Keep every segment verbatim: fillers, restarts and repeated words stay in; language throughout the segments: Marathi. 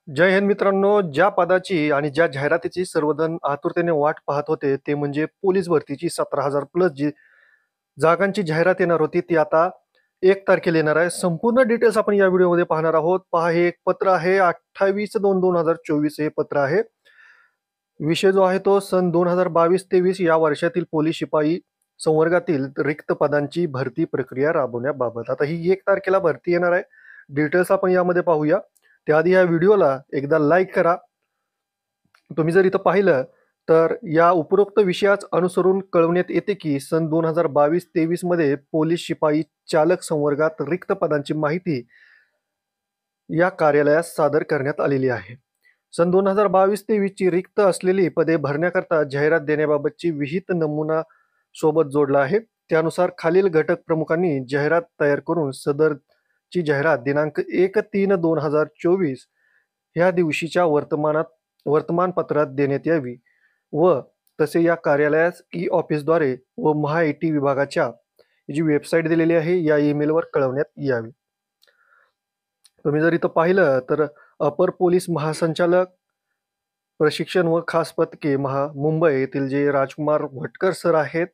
जय हिंद मित्रांनो, ज्या पदाची आणि ज्या जाहिरातीची सर्वजण आतुरतेने वाट पाहत होते, ते म्हणजे पोलीस भरतीची सतरा हजार प्लस जी जागांची जाहिरात येणार होती, ती आता एक तारखेला येणार आहे. संपूर्ण डिटेल्स आपण या व्हिडिओमध्ये पाहणार आहोत. पहा, हे एक पत्र आहे. अठ्ठावीस दोन दोन हजार चोवीस हे पत्र आहे. विषय जो आहे तो सन दोन हजार बावीस तेवीस या वर्षातील पोलीस शिपाई संवर्गातील रिक्त पदांची भरती प्रक्रिया राबवण्याबाबत. आता ही एक तारखेला भरती येणार आहे. डिटेल्स आपण यामध्ये पाहूया. त्याआधी या व्हिडिओला एकदा लाईक करा. तुम्ही जर इथं पाहिलं तर या उपरोक्त विषयाच अनुसरून कळवण्यात येते की सन दोन हजार बावीस तेवीस मध्ये पोलीस शिपाई चालक संवर्गात रिक्त पदांची माहिती या कार्यालयास सादर करण्यात आलेली आहे. सन दोन हजार बावीस तेवीस ची रिक्त असलेली पदे भरण्याकरता जाहिरात देण्याबाबतची विहित नमुना सोबत जोडला आहे. त्यानुसार खालील घटक प्रमुखांनी जाहिरात तयार करून सदरची जाहिरात दिनांक एक तीन दोन हजार चोवीस ह्या दिवशीच्या वर्तमानात वर्तमानपत्रात देण्यात यावी व तसे या कार्यालयास ई ऑफिसद्वारे व महाआयटी विभागाच्या जी वेबसाईट दिलेली आहे या ईमेलवर कळवण्यात यावी. तुम्ही जर इथं पाहिलं तर अपर पोलीस महासंचालक प्रशिक्षण व खास पथके महा मुंबई येथील जे राजकुमार भटकर सर आहेत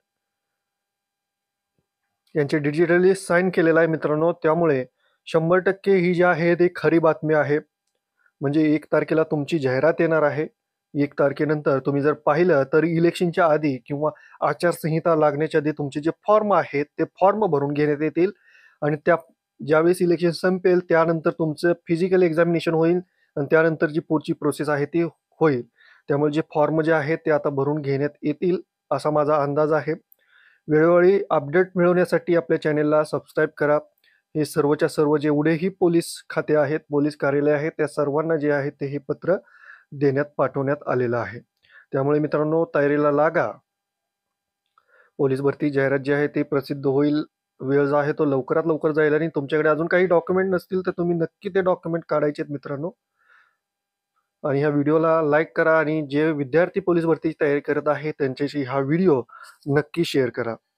यांचे डिजिटली साईन केलेलं आहे मित्रांनो. त्यामुळे शंभर टक्के ही जी आहे ती खरी बातमी आहे. म्हणजे एक तारखेला तुमची जाहिरात येणार आहे. एक तारखेनंतर तुम्ही जर पाहिलं तर इलेक्शनच्या आधी किंवा आचारसंहिता लागण्याच्या आधी तुमचे जे फॉर्म आहेत ते फॉर्म भरून घेण्यात येतील आणि त्या ज्यावेळेस इलेक्शन संपेल त्यानंतर तुमचं फिजिकल एक्झामिनेशन होईल आणि त्यानंतर जी पुढची प्रोसेस आहे ती होईल. त्यामुळे जे फॉर्म जे आहेत ते आता भरून घेण्यात येतील असा माझा अंदाज आहे. वेळोवेळी अपडेट मिळवण्यासाठी आपल्या चॅनेलला सबस्क्राईब करा. हे सर्वच्या सर्व जेवढेही पोलीस खाते आहेत, पोलीस कार्यालय आहेत, त्या सर्वांना जे आहे ते हे पत्र देण्यात पाठवण्यात आलेलं आहे. त्यामुळे मित्रांनो तयारीला लागा. पोलीस भरती जाहिरात जी आहे ती प्रसिद्ध होईल. वेळ जो आहे तो लवकरात लवकर जाईल आणि तुमच्याकडे अजून काही डॉक्युमेंट नसतील तर तुम्ही नक्की ते डॉक्युमेंट काढायचे आहेत मित्रांनो. आणि ह्या व्हिडिओला लाईक करा आणि जे विद्यार्थी पोलीस भरतीची तयारी करत आहे त्यांच्याशी हा व्हिडिओ नक्की शेअर करा.